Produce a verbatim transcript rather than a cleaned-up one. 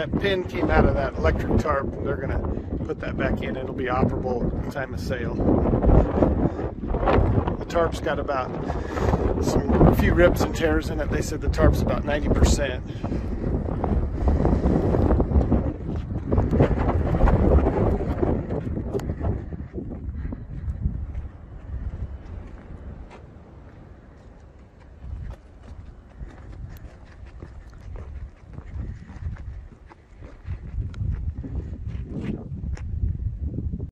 that pin came out of that electric tarp. They're gonna put that back in. It'll be operable at the time of sale. The tarp's got about some a few rips and tears in it. They said the tarp's about ninety percent.